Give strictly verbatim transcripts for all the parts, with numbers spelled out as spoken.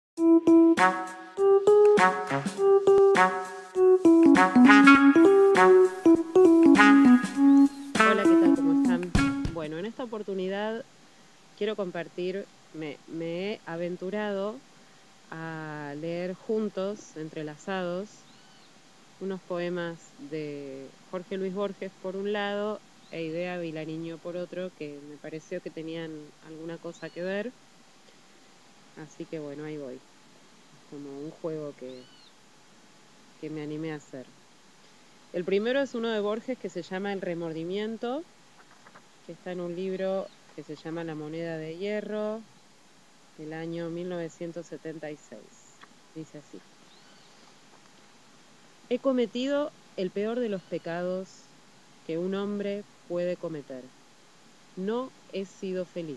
Hola, ¿qué tal? ¿Cómo están? Bueno, en esta oportunidad quiero compartir, me, me he aventurado a leer juntos, entrelazados, unos poemas de Jorge Luis Borges por un lado e Idea Vilariño por otro, que me pareció que tenían alguna cosa que ver. Así que bueno, ahí voy. Como un juego que, que me animé a hacer. El primero es uno de Borges que se llama El remordimiento, que está en un libro que se llama La moneda de hierro, del año mil novecientos setenta y seis. Dice así: he cometido el peor de los pecados que un hombre puede cometer. No he sido feliz.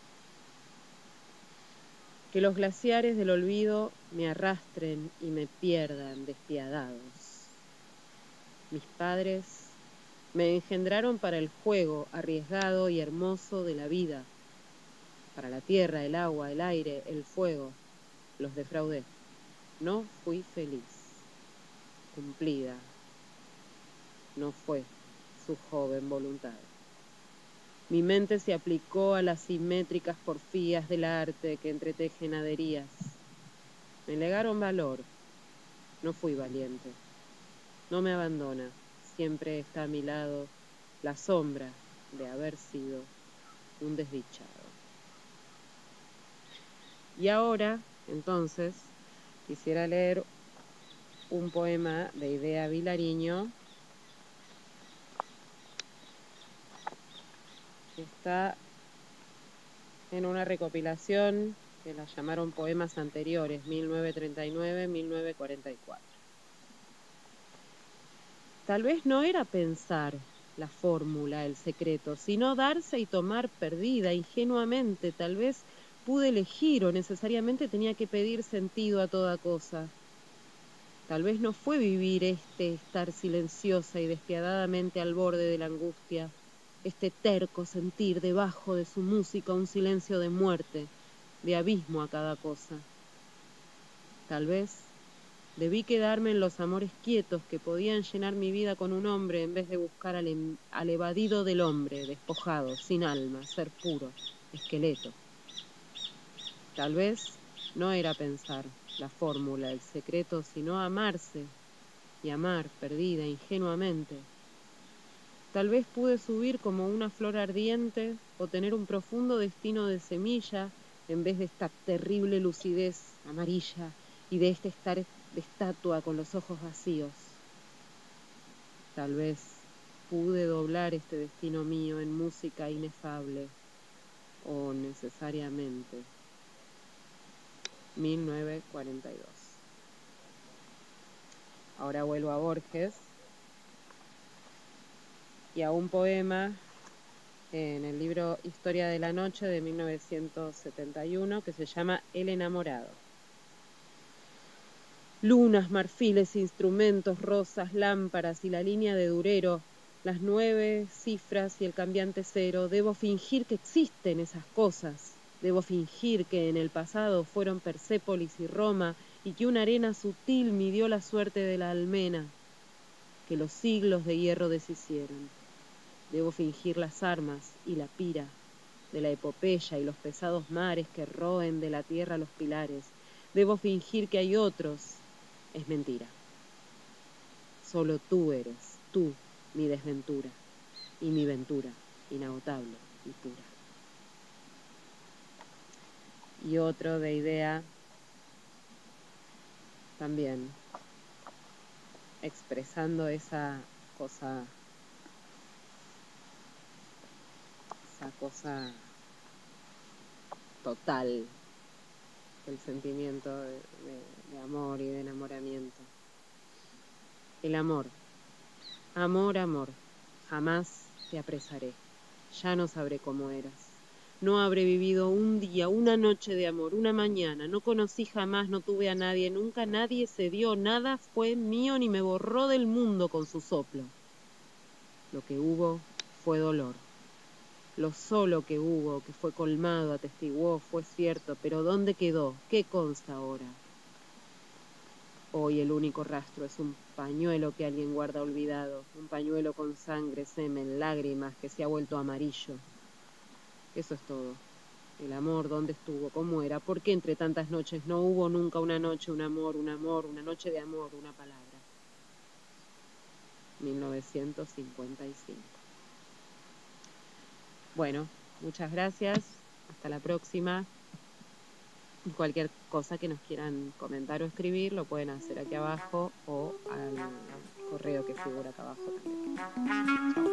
Que los glaciares del olvido me arrastren y me pierdan despiadados. Mis padres me engendraron para el juego arriesgado y hermoso de la vida, para la tierra, el agua, el aire, el fuego. Los defraudé. No fui feliz. Cumplida no fue su joven voluntad. Mi mente se aplicó a las simétricas porfías del arte que entretejen haderías. Me legaron valor. No fui valiente. No me abandona. Siempre está a mi lado la sombra de haber sido un desdichado. Y ahora, entonces, quisiera leer un poema de Idea Vilariño que está en una recopilación que la llamaron Poemas Anteriores, mil novecientos treinta y nueve a mil novecientos cuarenta y cuatro. Tal vez no era pensar la fórmula, el secreto, sino darse y tomar perdida, ingenuamente. Tal vez pude elegir o necesariamente tenía que pedir sentido a toda cosa. Tal vez no fue vivir este estar silenciosa y despiadadamente al borde de la angustia, este terco sentir debajo de su música un silencio de muerte, de abismo a cada cosa. Tal vez debí quedarme en los amores quietos que podían llenar mi vida con un hombre en vez de buscar al, em, al evadido del hombre, despojado, sin alma, ser puro, esqueleto. Tal vez no era pensar la fórmula, el secreto, sino amarse y amar perdida, ingenuamente. Tal vez pude subir como una flor ardiente o tener un profundo destino de semilla en vez de esta terrible lucidez amarilla y de este estar de estatua con los ojos vacíos. Tal vez pude doblar este destino mío en música inefable o necesariamente. mil novecientos cuarenta y dos. Ahora vuelvo a Borges y a un poema en el libro Historia de la Noche de mil novecientos setenta y uno que se llama El enamorado. Lunas, marfiles, instrumentos, rosas, lámparas y la línea de Durero, las nueve cifras y el cambiante cero. Debo fingir que existen esas cosas. Debo fingir que en el pasado fueron Persépolis y Roma y que una arena sutil midió la suerte de la almena, que los siglos de hierro deshicieron. Debo fingir las armas y la pira de la epopeya y los pesados mares que roen de la tierra los pilares. Debo fingir que hay otros. Es mentira. Solo tú eres, tú, mi desventura, y mi ventura, inagotable y pura. Y otro de Idea, también, expresando esa cosa, esa cosa total, el sentimiento de, de, de amor y de enamoramiento. El amor. Amor, amor, jamás te apresaré, ya no sabré cómo eras. No habré vivido un día, una noche de amor, una mañana, no conocí jamás, no tuve a nadie, nunca nadie se dio, nada fue mío ni me borró del mundo con su soplo. Lo que hubo fue dolor. Lo solo que hubo, que fue colmado, atestiguó, fue cierto, pero ¿dónde quedó? ¿Qué consta ahora? Hoy el único rastro es un pañuelo que alguien guarda olvidado, un pañuelo con sangre, semen, lágrimas, que se ha vuelto amarillo. Eso es todo. El amor, ¿dónde estuvo? ¿Cómo era? ¿Por qué entre tantas noches no hubo nunca una noche, un amor, un amor, una noche de amor, una palabra? mil novecientos cincuenta y cinco. Bueno, muchas gracias. Hasta la próxima. Cualquier cosa que nos quieran comentar o escribir lo pueden hacer aquí abajo o al correo que figura acá abajo también. Chao.